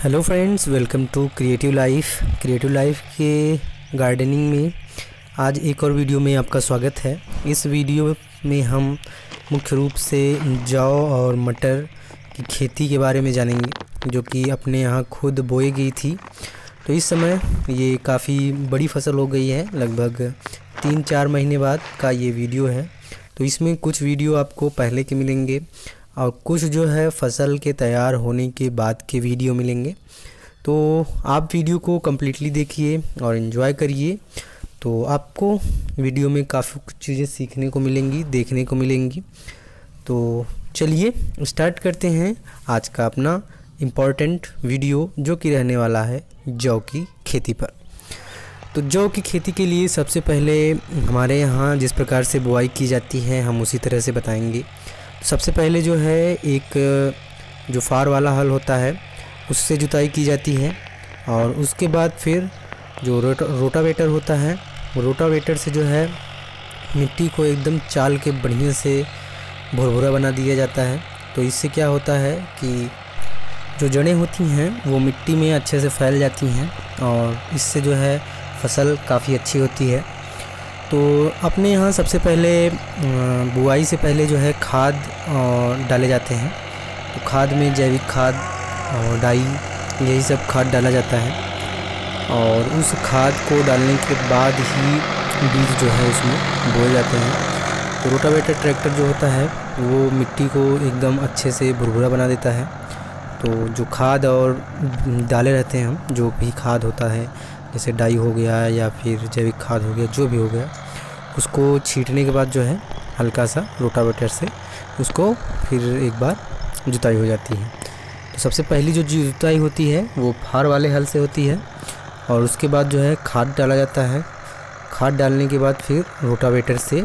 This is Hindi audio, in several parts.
Hello friends, welcome to creative life के गार्डनिंग में आज एक और वीडियो में आपका स्वागत है। इस वीडियो में हम मुख्य रूप से जौ और मटर की खेती के बारे में जानेंगे, जो कि अपने यहाँ खुद बोई गई थी। तो इस समय ये काफ़ी बड़ी फसल हो गई है, लगभग 3-4 महीने बाद का ये वीडियो है। तो इसमें कुछ वीडियो आपको पहले के मिलेंगे और कुछ जो है फसल के तैयार होने के बाद के वीडियो मिलेंगे। तो आप वीडियो को कम्प्लीटली देखिए और एंजॉय करिए। तो आपको वीडियो में काफ़ी कुछ चीज़ें सीखने को मिलेंगी, देखने को मिलेंगी। तो चलिए स्टार्ट करते हैं आज का अपना इम्पॉर्टेंट वीडियो, जो कि रहने वाला है जौ की खेती पर। तो जौ की खेती के लिए सबसे पहले हमारे यहाँ जिस प्रकार से बुआई की जाती है हम उसी तरह से बताएंगे। सबसे पहले जो है एक जो फार वाला हल होता है उससे जुताई की जाती है, और उसके बाद फिर जो रोटावेटर होता है, रोटावेटर से जो है मिट्टी को एकदम चाल के बढ़िया से भुरभुरा बना दिया जाता है। तो इससे क्या होता है कि जो जड़ें होती हैं वो मिट्टी में अच्छे से फैल जाती हैं, और इससे जो है फसल काफ़ी अच्छी होती है। तो अपने यहाँ सबसे पहले बुआई से पहले जो है खाद डाले जाते हैं। तो खाद में जैविक खाद और डाई, यही सब खाद डाला जाता है, और उस खाद को डालने के बाद ही बीज जो है उसमें बोए जाते हैं। तो रोटावेटर ट्रैक्टर जो होता है वो मिट्टी को एकदम अच्छे से भुरभुरा बना देता है। तो जो खाद और डाले रहते हैं हम, जो भी खाद होता है जैसे डाई हो गया या फिर जैविक खाद हो गया, जो भी हो गया, उसको छींटने के बाद जो है हल्का सा रोटावेटर से उसको फिर एक बार जुताई हो जाती है। तो सबसे पहली जो जुताई होती है वो फार वाले हल से होती है, और उसके बाद जो है खाद डाला जाता है। खाद डालने के बाद फिर रोटावेटर से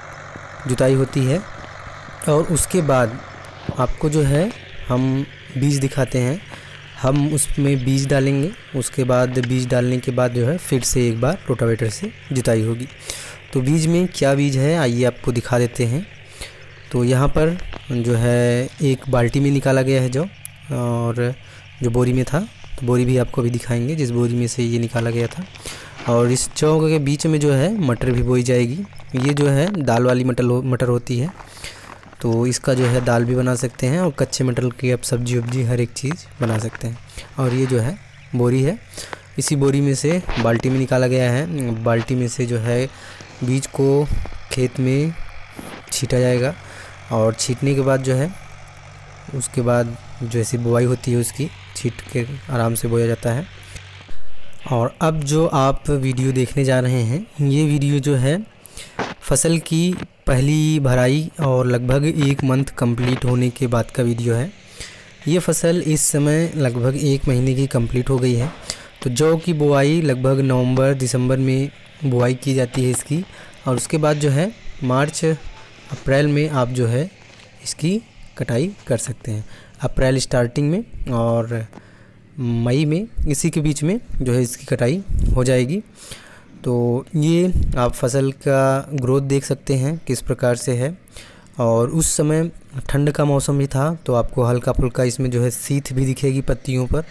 जुताई होती है, और उसके बाद आपको जो है हम बीज दिखाते हैं। हम उसमें बीज डालेंगे, उसके बाद बीज डालने के बाद जो है फिर से एक बार रोटावेटर से जुताई होगी। तो बीज में क्या बीज है आइए आपको दिखा देते हैं। तो यहाँ पर जो है एक बाल्टी में निकाला गया है जौ, और जो बोरी में था, तो बोरी भी आपको अभी दिखाएंगे जिस बोरी में से ये निकाला गया था। और इस जौ के बीच में जो है मटर भी बोई जाएगी। ये जो है दाल वाली मटर होती है, तो इसका जो है दाल भी बना सकते हैं, और कच्चे मटर की आप सब्जी वब्जी हर एक चीज़ बना सकते हैं। और ये जो है बोरी है, इसी बोरी में से बाल्टी में निकाला गया है। बाल्टी में से जो है बीज को खेत में छींटा जाएगा, और छींटने के बाद जो है उसके बाद जो ऐसी बुआई होती है उसकी छींट के आराम से बोया जाता है। और अब जो आप वीडियो देखने जा रहे हैं, ये वीडियो जो है फसल की पहली भराई और लगभग 1 मंथ कंप्लीट होने के बाद का वीडियो है। ये फसल इस समय लगभग 1 महीने की कंप्लीट हो गई है। तो जौ की बुआई लगभग नवंबर-दिसंबर में बुआई की जाती है इसकी, और उसके बाद जो है मार्च-अप्रैल में आप जो है इसकी कटाई कर सकते हैं। अप्रैल स्टार्टिंग में और मई में, इसी के बीच में जो है इसकी कटाई हो जाएगी। तो ये आप फसल का ग्रोथ देख सकते हैं किस प्रकार से है। और उस समय ठंड का मौसम भी था, तो आपको हल्का फुल्का इसमें जो है शीत भी दिखेगी पत्तियों पर।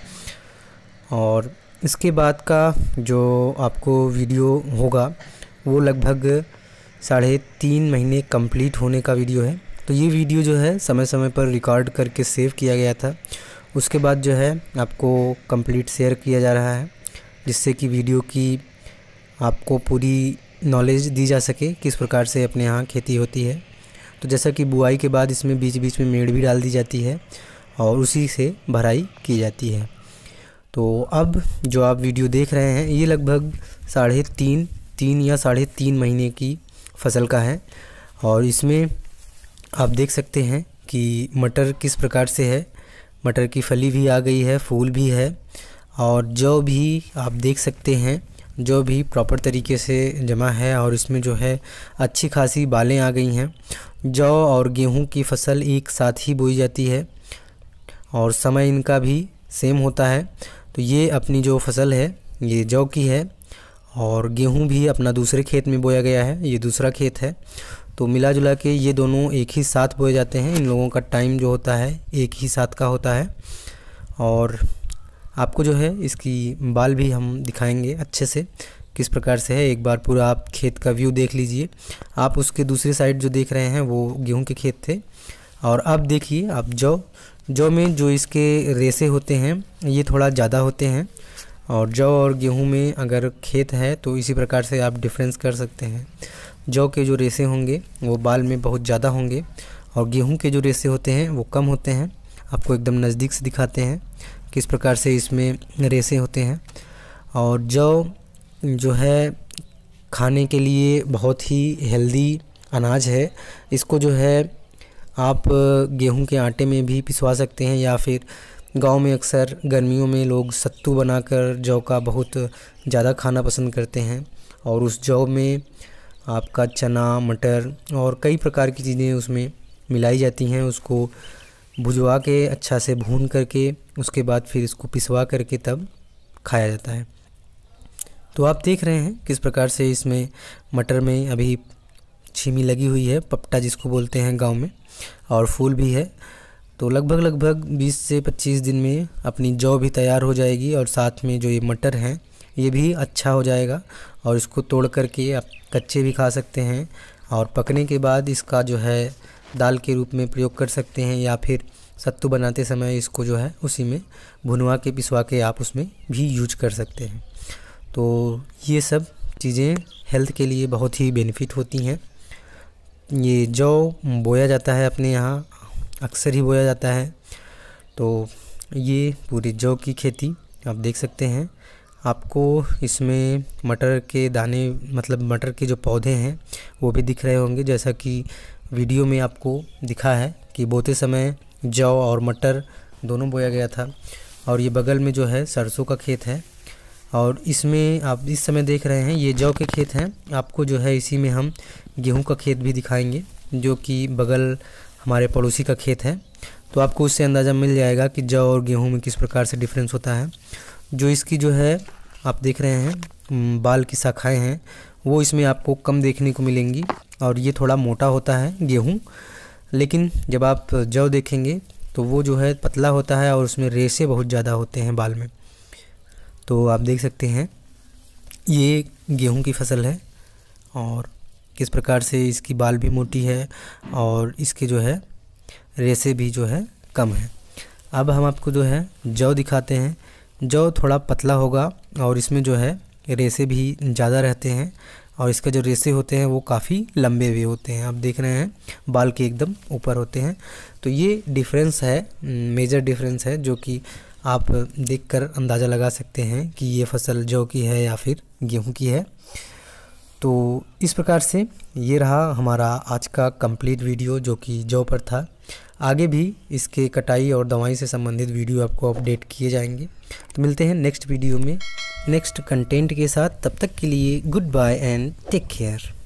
और इसके बाद का जो आपको वीडियो होगा वो लगभग 3.5 महीने कंप्लीट होने का वीडियो है। तो ये वीडियो जो है समय समय पर रिकॉर्ड करके सेव किया गया था, उसके बाद जो है आपको कंप्लीट शेयर किया जा रहा है, जिससे कि वीडियो की आपको पूरी नॉलेज दी जा सके किस प्रकार से अपने यहाँ खेती होती है। तो जैसा कि बुआई के बाद इसमें बीच बीच में मेड़ भी डाल दी जाती है, और उसी से भराई की जाती है। तो अब जो आप वीडियो देख रहे हैं ये लगभग 3 या 3.5 महीने की फसल का है, और इसमें आप देख सकते हैं कि मटर किस प्रकार से है। मटर की फली भी आ गई है, फूल भी है, और जौ भी आप देख सकते हैं, जो भी प्रॉपर तरीके से जमा है, और इसमें जो है अच्छी खासी बालें आ गई हैं। जौ और गेहूं की फसल एक साथ ही बोई जाती है, और समय इनका भी सेम होता है। तो ये अपनी जो फसल है ये जौ की है, और गेहूं भी अपना दूसरे खेत में बोया गया है, ये दूसरा खेत है। तो मिला जुला के ये दोनों एक ही साथ बोए जाते हैं। इन लोगों का टाइम जो होता है एक ही साथ का होता है, और आपको जो है इसकी बाल भी हम दिखाएंगे अच्छे से किस प्रकार से है। एक बार पूरा आप खेत का व्यू देख लीजिए। आप उसके दूसरी साइड जो देख रहे हैं वो गेहूं के खेत थे। और अब देखिए आप जौ में जो इसके रेसे होते हैं ये थोड़ा ज़्यादा होते हैं, और जौ और गेहूं में अगर खेत है तो इसी प्रकार से आप डिफरेंस कर सकते हैं। जौ के जो रेसे होंगे वो बाल में बहुत ज़्यादा होंगे, और गेहूं के जो रेसे होते हैं वो कम होते हैं। आपको एकदम नज़दीक से दिखाते हैं किस प्रकार से इसमें रेसे होते हैं। और जौ जो है खाने के लिए बहुत ही हेल्दी अनाज है। इसको जो है आप गेहूं के आटे में भी पिसवा सकते हैं, या फिर गांव में अक्सर गर्मियों में लोग सत्तू बनाकर जौ का बहुत ज़्यादा खाना पसंद करते हैं। और उस जौ में आपका चना, मटर और कई प्रकार की चीज़ें उसमें मिलाई जाती हैं। उसको भुजवा के अच्छा से भून करके उसके बाद फिर इसको पिसवा करके तब खाया जाता है। तो आप देख रहे हैं किस प्रकार से इसमें मटर में अभी छीमी लगी हुई है, पपटा जिसको बोलते हैं गांव में, और फूल भी है। तो लगभग 20 से 25 दिन में अपनी जौ भी तैयार हो जाएगी, और साथ में जो ये मटर हैं ये भी अच्छा हो जाएगा। और इसको तोड़ करके आप कच्चे भी खा सकते हैं, और पकने के बाद इसका जो है दाल के रूप में प्रयोग कर सकते हैं, या फिर सत्तू बनाते समय इसको जो है उसी में भुनवा के पिसवा के आप उसमें भी यूज कर सकते हैं। तो ये सब चीज़ें हेल्थ के लिए बहुत ही बेनिफिट होती हैं। ये जौ बोया जाता है अपने यहाँ, अक्सर ही बोया जाता है। तो ये पूरी जौ की खेती आप देख सकते हैं। आपको इसमें मटर के दाने, मतलब मटर के जो पौधे हैं वो भी दिख रहे होंगे, जैसा कि वीडियो में आपको दिखा है कि बोते समय जौ और मटर दोनों बोया गया था। और ये बगल में जो है सरसों का खेत है, और इसमें आप इस समय देख रहे हैं ये जौ के खेत हैं। आपको जो है इसी में हम गेहूं का खेत भी दिखाएंगे, जो कि बगल हमारे पड़ोसी का खेत है। तो आपको उससे अंदाज़ा मिल जाएगा कि जौ और गेहूं में किस प्रकार से डिफरेंस होता है। जो इसकी जो है आप देख रहे हैं बाल की शाखाएं हैं वो इसमें आपको कम देखने को मिलेंगी, और ये थोड़ा मोटा होता है गेहूं। लेकिन जब आप जौ देखेंगे तो वो जो है पतला होता है, और उसमें रेशे बहुत ज़्यादा होते हैं बाल में। तो आप देख सकते हैं ये गेहूं की फसल है, और किस प्रकार से इसकी बाल भी मोटी है, और इसके जो है रेशे भी जो है कम है। अब हम आपको जो है जौ दिखाते हैं। जौ थोड़ा पतला होगा, और इसमें जो है रेशे भी ज़्यादा रहते हैं, और इसके जो रेशे होते हैं वो काफ़ी लंबे भी होते हैं। आप देख रहे हैं बाल के एकदम ऊपर होते हैं। तो ये डिफरेंस है, मेजर डिफरेंस है, जो कि आप देखकर अंदाज़ा लगा सकते हैं कि ये फसल जौ की है या फिर गेहूं की है। तो इस प्रकार से ये रहा हमारा आज का कंप्लीट वीडियो, जो कि जौ पर था। आगे भी इसके कटाई और दवाई से संबंधित वीडियो आपको अपडेट किए जाएंगे। तो मिलते हैं नेक्स्ट वीडियो में नेक्स्ट कंटेंट के साथ। तब तक के लिए goodbye and take care.